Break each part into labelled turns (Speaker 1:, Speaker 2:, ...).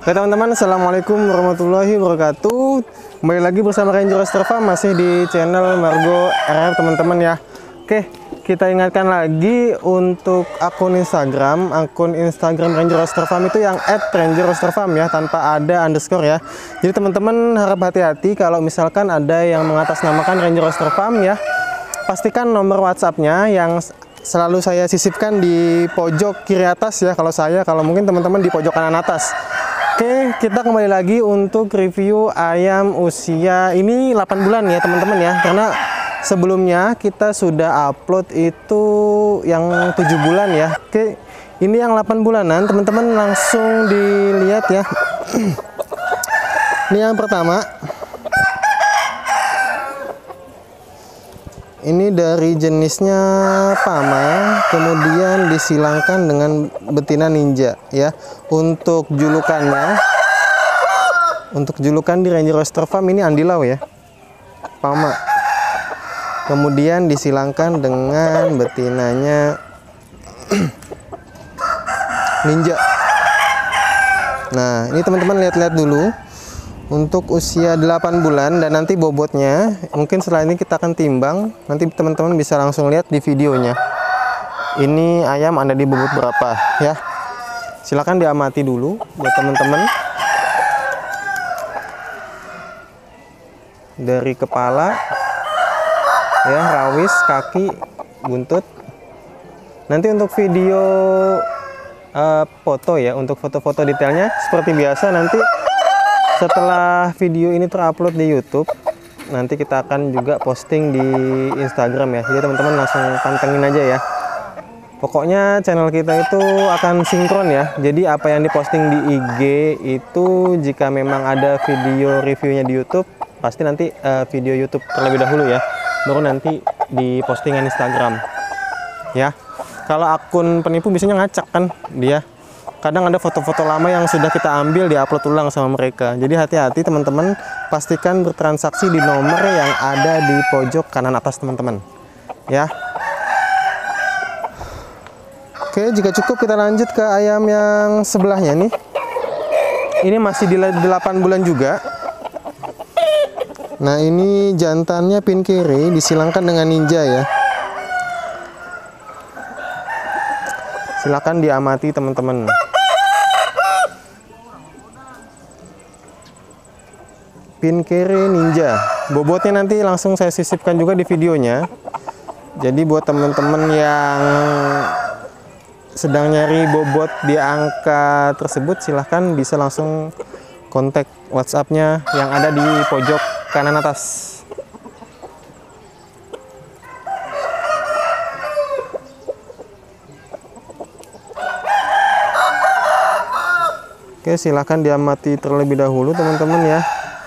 Speaker 1: Oke teman-teman, assalamualaikum warahmatullahi wabarakatuh. Kembali lagi bersama Ranger Roaster Farm, masih di channel Margo RR teman-teman ya. Oke, kita ingatkan lagi untuk akun Instagram Ranger Roaster Farm itu yang @rangerroasterfarm ya, tanpa ada underscore ya. Jadi teman-teman harap hati-hati kalau misalkan ada yang mengatasnamakan Ranger Roaster Farm ya. Pastikan nomor WhatsApp-nya yang selalu saya sisipkan di pojok kiri atas ya. Kalau mungkin teman-teman di pojok kanan atas. Oke, kita kembali lagi untuk review ayam usia ini 8 bulan ya teman-teman ya. Karena sebelumnya kita sudah upload itu yang 7 bulan ya. Oke, ini yang 8 bulanan teman-teman, langsung dilihat ya. Ini yang pertama. Ini dari jenisnya Pama, kemudian disilangkan dengan betina ninja ya. Untuk julukan di Ranger Roaster Farm ini Andilau ya, Pama. Kemudian disilangkan dengan betinanya ninja. Nah, ini teman-teman lihat-lihat dulu. Untuk usia 8 bulan dan nanti bobotnya mungkin setelah ini kita akan timbang, nanti teman-teman bisa langsung lihat di videonya. Ini ayam ada di bobot berapa ya. Silahkan diamati dulu buat teman-teman. Dari kepala ya, rawis, kaki, buntut. Nanti untuk video foto ya, untuk foto-foto detailnya seperti biasa nanti setelah video ini terupload di YouTube, nanti kita akan juga posting di Instagram ya. Jadi teman-teman langsung pantengin aja ya. Pokoknya channel kita itu akan sinkron ya. Jadi apa yang diposting di IG itu, jika memang ada video reviewnya di YouTube, pasti nanti video YouTube terlebih dahulu ya, baru nanti di postingan Instagram ya. Kalau akun penipu biasanya ngacak kan dia. Kadang ada foto-foto lama yang sudah kita ambil diupload ulang sama mereka. Jadi hati-hati teman-teman, pastikan bertransaksi di nomor yang ada di pojok kanan atas teman-teman ya. Oke, jika cukup kita lanjut ke ayam yang sebelahnya nih. Ini masih di 8 bulan juga. Nah, ini jantannya pin kiri, disilangkan dengan ninja ya. Silakan diamati teman-teman. Pin kiri ninja. Bobotnya nanti langsung saya sisipkan juga di videonya. Jadi buat teman-teman yang sedang nyari bobot di angka tersebut, silahkan bisa langsung kontak WhatsApp-nya yang ada di pojok kanan atas. Oke, silahkan diamati terlebih dahulu teman-teman ya.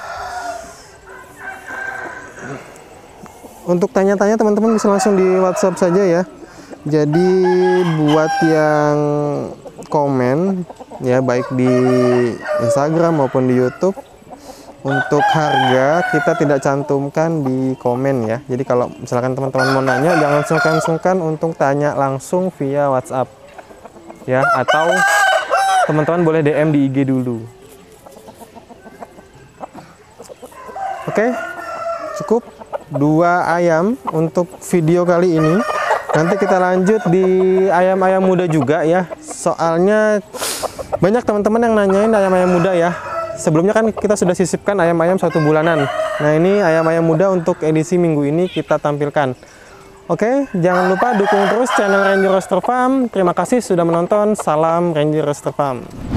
Speaker 1: Untuk tanya-tanya teman-teman bisa langsung di WhatsApp saja ya. Jadi buat yang komen ya, baik di Instagram maupun di YouTube, untuk harga kita tidak cantumkan di komen ya. Jadi kalau misalkan teman-teman mau nanya, jangan sungkan-sungkan untuk tanya langsung via WhatsApp ya, atau teman-teman boleh DM di IG dulu. Oke, cukup 2 ayam untuk video kali ini. Nanti kita lanjut di ayam-ayam muda juga ya. Soalnya banyak teman-teman yang nanyain ayam-ayam muda ya. Sebelumnya kan kita sudah sisipkan ayam-ayam 1 bulanan. Nah, ini ayam-ayam muda untuk edisi minggu ini kita tampilkan. Oke, jangan lupa dukung terus channel Ranger Roaster Farm. Terima kasih sudah menonton. Salam Ranger Roaster Farm.